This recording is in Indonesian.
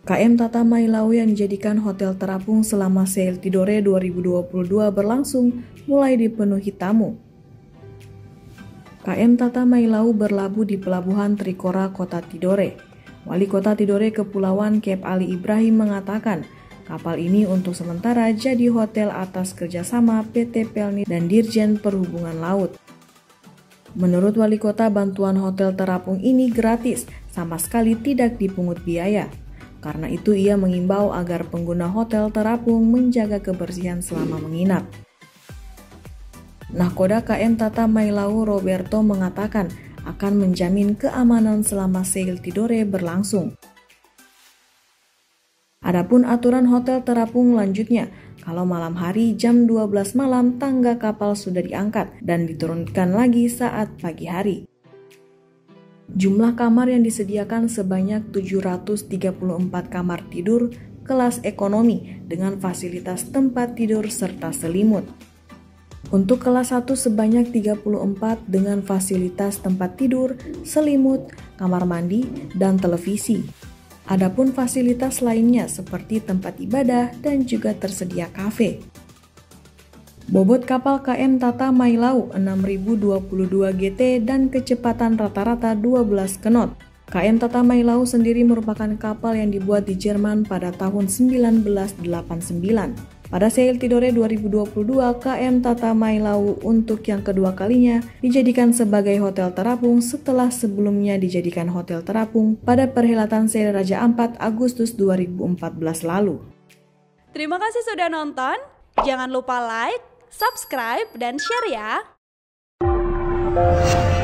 KM Tata Mailau yang dijadikan hotel terapung selama Sail Tidore 2022 berlangsung mulai dipenuhi tamu. KM Tata Mailau berlabuh di Pelabuhan Trikora, Kota Tidore. Wali Kota Tidore Kepulauan Kep Ali Ibrahim mengatakan, kapal ini untuk sementara jadi hotel atas kerjasama PT Pelni dan Dirjen Perhubungan Laut. Menurut Wali Kota, bantuan hotel terapung ini gratis, sama sekali tidak dipungut biaya. Karena itu ia mengimbau agar pengguna hotel terapung menjaga kebersihan selama menginap. Nahkoda KM Tata Mailau Roberto mengatakan akan menjamin keamanan selama Sail Tidore berlangsung. Adapun aturan hotel terapung lanjutnya, kalau malam hari jam 12 malam tangga kapal sudah diangkat dan diturunkan lagi saat pagi hari. Jumlah kamar yang disediakan sebanyak 734 kamar tidur kelas ekonomi dengan fasilitas tempat tidur serta selimut. Untuk kelas 1 sebanyak 34 dengan fasilitas tempat tidur, selimut, kamar mandi, dan televisi. Adapun fasilitas lainnya seperti tempat ibadah dan juga tersedia kafe. Bobot kapal KM Tata Mailau 6.022 GT dan kecepatan rata-rata 12 knot. KM Tata Mailau sendiri merupakan kapal yang dibuat di Jerman pada tahun 1989. Pada Sail Tidore 2022, KM Tata Mailau untuk yang kedua kalinya dijadikan sebagai hotel terapung setelah sebelumnya dijadikan hotel terapung pada perhelatan Sail Raja Ampat Agustus 2014 lalu. Terima kasih sudah nonton. Jangan lupa like, subscribe, dan share ya!